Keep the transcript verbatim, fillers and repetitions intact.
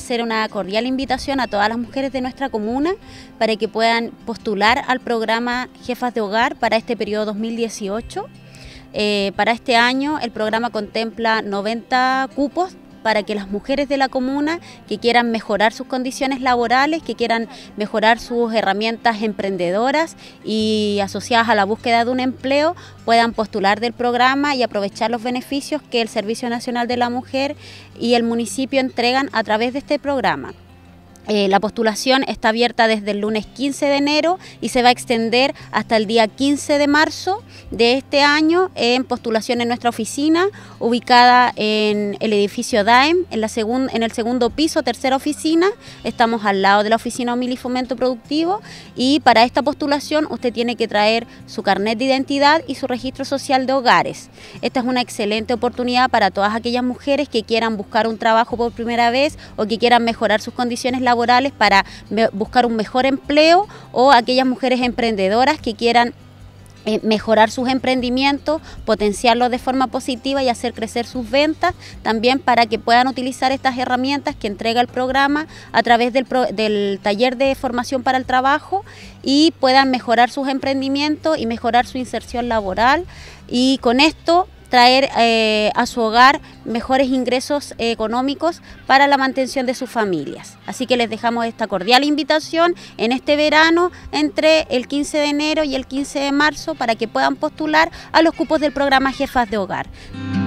hacer una cordial invitación a todas las mujeres de nuestra comuna para que puedan postular al programa Jefas de Hogar para este periodo dos mil dieciocho. Eh, para este año el programa contempla noventa cupos para que las mujeres de la comuna que quieran mejorar sus condiciones laborales, que quieran mejorar sus herramientas emprendedoras y asociadas a la búsqueda de un empleo, puedan postular del programa y aprovechar los beneficios que el Servicio Nacional de la Mujer y el municipio entregan a través de este programa. Eh, la postulación está abierta desde el lunes quince de enero y se va a extender hasta el día quince de marzo de este año en postulación en nuestra oficina, ubicada en el edificio D A E M, en, la segun, en el segundo piso, tercera oficina. Estamos al lado de la oficina Humil y Fomento Productivo, y para esta postulación usted tiene que traer su carnet de identidad y su registro social de hogares. Esta es una excelente oportunidad para todas aquellas mujeres que quieran buscar un trabajo por primera vez o que quieran mejorar sus condiciones laborales laborales para buscar un mejor empleo, o aquellas mujeres emprendedoras que quieran eh, mejorar sus emprendimientos, potenciarlos de forma positiva y hacer crecer sus ventas, también para que puedan utilizar estas herramientas que entrega el programa a través del, pro, del taller de formación para el trabajo, y puedan mejorar sus emprendimientos y mejorar su inserción laboral, y con esto traer eh, a su hogar mejores ingresos eh, económicos para la mantención de sus familias. Así que les dejamos esta cordial invitación en este verano entre el quince de enero y el quince de marzo para que puedan postular a los cupos del programa Jefas de Hogar.